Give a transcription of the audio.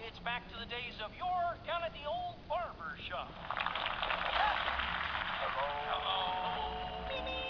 it's back to the days of yore down at the old barber shop. Hello. Hello.